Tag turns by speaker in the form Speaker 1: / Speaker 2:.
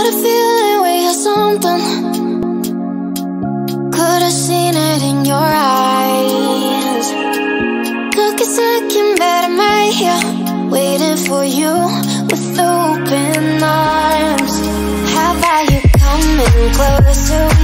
Speaker 1: got a feeling we had something. Could've seen it in your eyes. Took a second, but I'm right here, waiting for you with open arms. How about you coming closer?